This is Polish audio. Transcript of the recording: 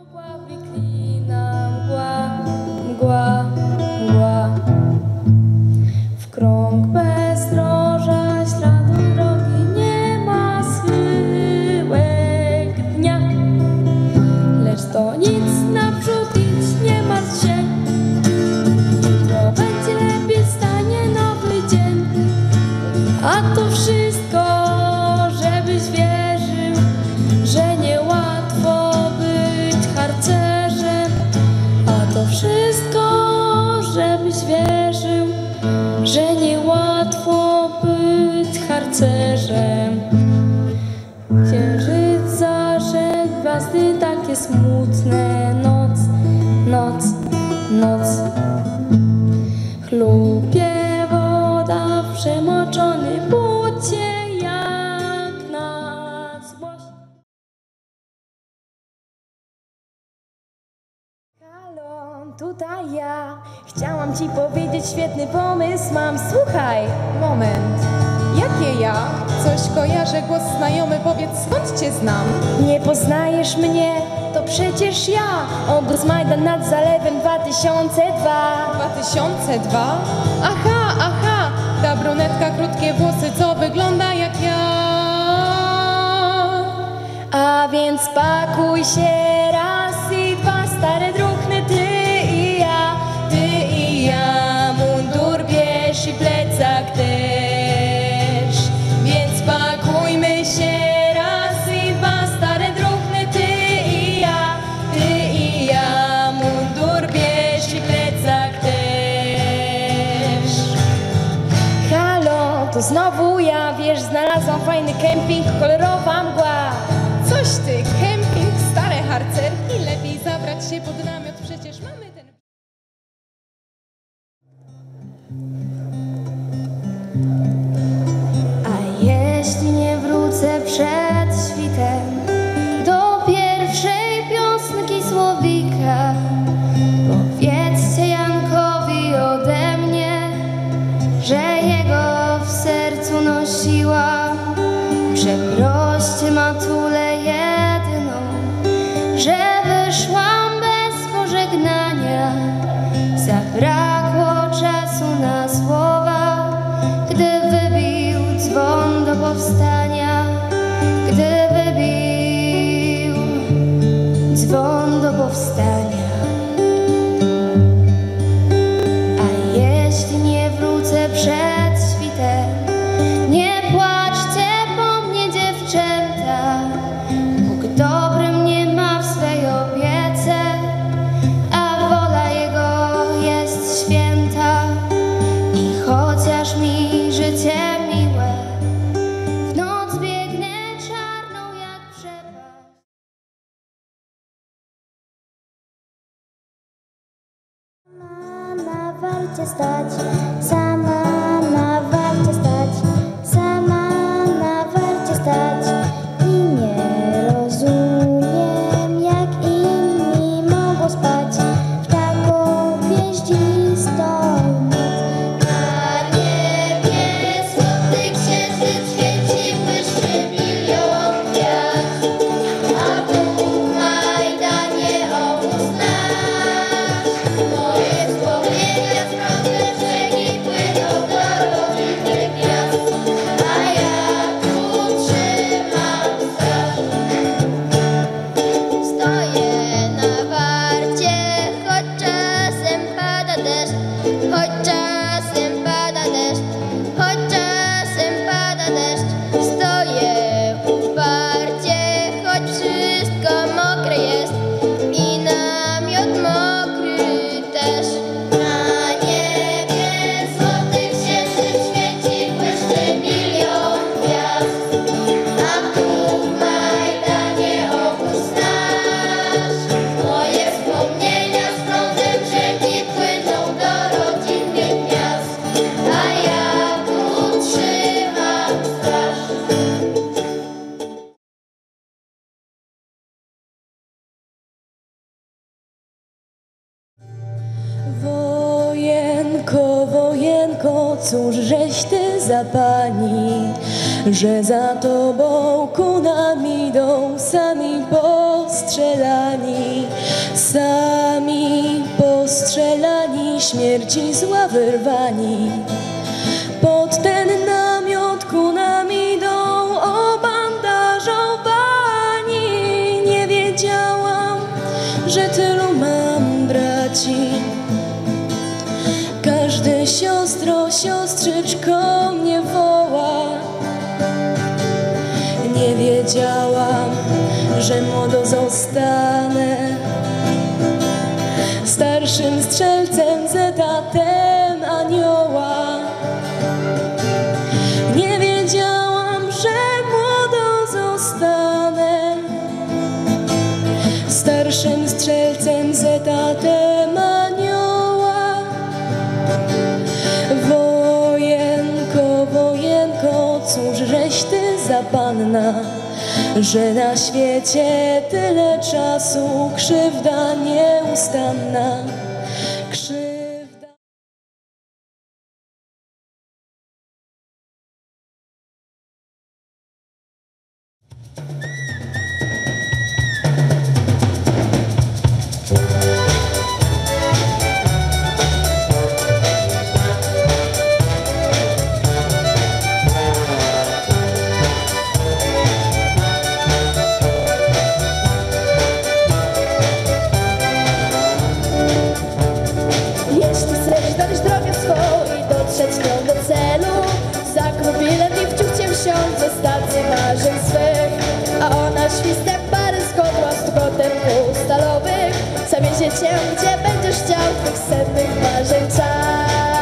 W krąg bezdroża śladu drogi, nie ma schyłek dnia. Lecz to nic, naprzód idź, nie martw się. Jutro będzie lepiej, stanie nowy dzień. A to wszystko, żebyś wierzył, że niełatwo być harcerzem. A to wszystko, żebyś wierzył, że niełatwo być harcerzem. Księżyc zaszedł, gwiazdy takie smutne. Noc, noc, noc. Chlupie woda w przemoczony bucie jak na złość. Halo, tutaj ja. Chciałam ci powiedzieć, świetny pomysł mam, słuchaj. Moment. Jakie ja? Coś kojarzę, głos znajomy, powiedz, skąd cię znam? Nie poznajesz mnie? To przecież ja. Obóz Majdan nad Zalewem 2002. 2002? Aha, aha, ta brunetka, krótkie włosy, co wygląda jak ja. A więc pakuj się, raz i dwa, stare druchny, ty i ja. Ty i ja, mundur bierz i plecak też. Więc pakujmy się, raz i dwa, stare druchny, ty i ja. Ty i ja, mundur bierz i plecak też. Halo, to znowu ja, wiesz, znalazłam fajny kemping, kolorowa mgła. Coś ty, kemping, stare harcerki, lepiej zabrać się pod namiot, przecież mamy ten... A jeśli nie wrócę przed świtem do pierwszej piosenki Słowika, powiedzcie Jankowi ode mnie, że jego w sercu nosiłam. Przeproście matulę jedyną, że wyszłam bez pożegnania. Zabrakło czasu na słowa, gdy wybił dzwon do powstania. Gdy wybił dzwon do powstania. A jeśli nie wrócę przed świtem, nie płaczcie po mnie, dziewczęta. Bóg dobry mnie ma w swej opiece, a wola Jego jest święta. I chociaż mi życie miłe, w noc biegnę czarną jak przepaść. Sama na warcie stać, sama na warcie stać, sama na warcie stać. I nie rozumiem, jak inni mogą spać w taką gwieździstą noc. Na niebie złoty księżyc świeci, błyszczy milion gwiazd, a tu w Majdanie obóz nasz. Moje wspomnienia z prądem rzeki płyną do rodzinnych miast, a ja tu trzymam straż. Stoję na warcie, choć czasem pada deszcz, choć czasem pada deszcz, choć czasem pada deszcz. Stoję uparcie, choć wszystko mokre jest i namiot mokry też. Na niebie złoty księżyc świeci, błyszczy milion gwiazd, a tu w Majdanie obóz nasz. Moje wspomnienia z prądem rzeki płyną do rodzinnych miast, a ja tu trzymam straż. Wojenko, wojenko, cóż żeś ty za pani? że za tobą ku nam idą sami postrzelani, śmierci zła wyrwani. Pod ten namiot ku nam idą obandażowani. Nie wiedziałam, że tylu mam braci. Każdy siostro, siostrzyczko mnie woła. Nie wiedziałam, że młodo zostanę starszym strzelcem, zetatem anioła. Nie wiedziałam, że młodo zostanę starszym strzelcem, zetatem anioła. Wojenko, wojenko, cóż żeś ty za panna, że na świecie tyle czasu krzywda nieustanna, krzywda. Jeśli chcesz znaleźć drogę swą i dotrzeć nią do celu, zakup bilet i wciąż cię wsiądź ze stacji marzeń swych. A ona świstem paryską prostokotem kół stalowych zawiezie cię, gdzie będziesz chciał twych sennych marzeń czas.